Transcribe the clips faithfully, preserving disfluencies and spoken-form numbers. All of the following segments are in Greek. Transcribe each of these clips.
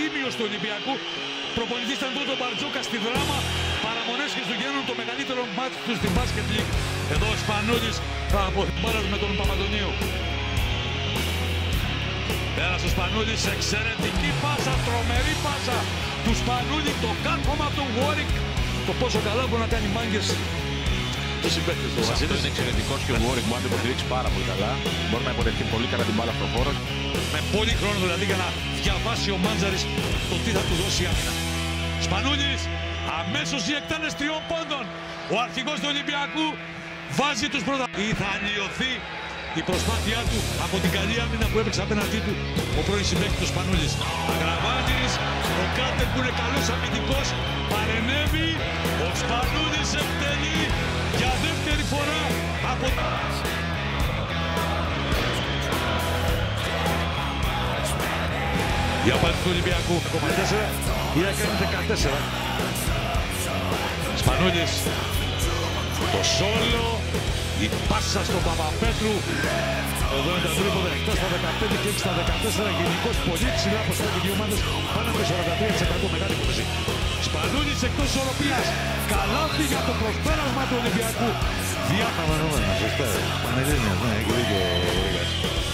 τίμιος του Ολυμπιακού. Προπονητής ήταν τότε ο Μπαρτζόκα στη Δράμα. Παραμονές Χριστουγέννων, το μεγαλύτερο μάτι του στην Basket League. Εδώ ο Σπανούλης από την μπάλα με τον Παπαντονίου. Πέρασε ο Σπανούλης, εξαιρετική πάσα, τρομερή πάσα του Σπανούλη, το κάρφωμα του Warwick. Το πόσο καλά μπορεί να κάνει μάγκες του συμπαίκτες του. Αυτό είναι εξαιρετικός και ο Warwick μπορεί να το υποστηρίξει πάρα πολύ καλά. Μπορεί να υποδεχτεί πολύ καλά την μπάλα στον χώρο. Με πολύ χρόνο δηλαδή για να διαβάσει ο Μάντζαρης το τι θα του δώσει η άμυνα. Σπανούλης, αμέσως η εκτέλεση τριών πόντων. Ο αρχηγός του Ολυμπιακού βάζει τους πρώτα. Ή θα αλλοιωθεί η προσπάθειά του από την καλή άμυνα που έπαιξε απέναντί του ο πρώην συμπαίκτης του Σπανούλης. Αγραβάνης, ο Κάντερ που είναι καλός αμυντικός, παρενέβη. Ο Σπανούλης εκτελεί για δεύτερη φορά από... Η απάντηση του Ολυμπιακού κόμμα τέσσερα ή έκανε δεκατέσσερα. Σπανούλης, το σόλο, η πάσα στον Παπαπέτρου. Εδώ είναι τα τρίποντα εκτός στα δεκαπέντε και έξι στα δεκατέσσερα. Γενικώς πολύ ψηλά ποσοστά και οι ομάδες πάνω από το σαράντα τρία τοις εκατό μεγάλη κούρση. Σπανούλης εκτός ισορροπίας. Καλάθι για το προσπέρασμα του Ολυμπιακού. Διάφανα νούμερα, σωστά. Πανελλήνιας, ναι, έχει δίκιο ο Ρίγας.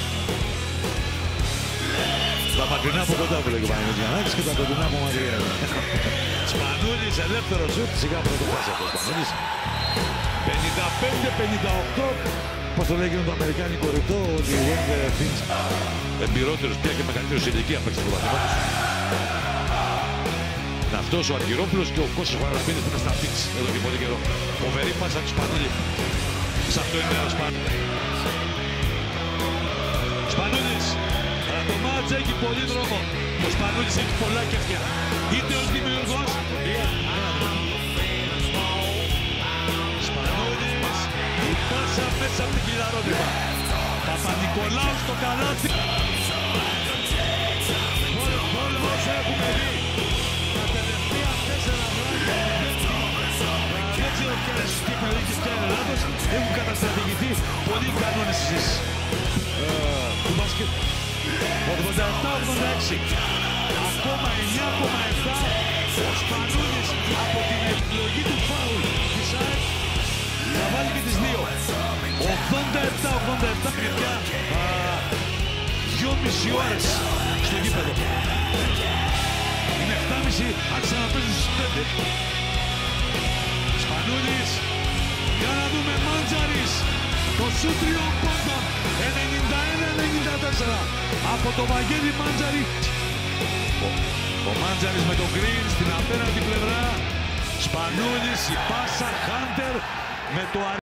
Τα μακρινά από κοντά που λέγει ο Παναγιώτης και τα κοντινά από μακριά. Σπανούλης, ελεύθερο σουτ, σιγά πρώτο πάση από Σπανούλης. πενήντα πέντε πενήντα οκτώ, πώς το λέγει το αμερικάνικο ρητό, ότι when the things... Εμπειρότερος πια και μεγαλύτερος ηλικία παίξει το βαθμό τους. Είναι αυτός ο Αργυρόπουλος και ο Κώστας Βαρασπίνης που είναι στα πίτς εδώ και πολύ καιρό. Φοβερή πάσα του Σπανούλη. Σε αυτό είναι ο Σπανούλης. Σπανούλης. Το μάτς έχει πολύ δρόμο. Ο Σπανούλης έχει πολλά κεφτιά. Είτε ως δημιουργός. Σπανούλης. Η πάσα μέσα από την κυλαρότυπα. Παπα-Νικολάου στο καλάθι. Όλο όσο έχουμε δει τα τελευταία τέσσερα χρόνια έτσι ο και Μελίκης και Ελλάδος έχουν καταστρατηγηθεί πολλοί κανόνες του μπάσκετ. ογδόντα επτά ογδόντα έξι. Ακόμα εννιά κόμμα επτά. Ο Σπανούλης από την επιλογή του φάουλ της ΑΕΚ θα βάλει και τις δύο. ογδόντα επτά ογδόντα επτά παιδιά. δυόμιση ώρες στο γήπεδο. Είναι επτά και μισή. Άρχισαν να παίζουν στις πέντε. Σπανούλης. Για να δούμε Μάντζαρης. Το σουτ τριών πόντων. ενενήντα ένα ενενήντα τέσσερα από το Βαγγέλη Μάντζαρη. Ο, ο Μάντζαρης με τον Γκριν στην απέναντι πλευρά. Σπανούλης, η πάσα, Χάντερ με το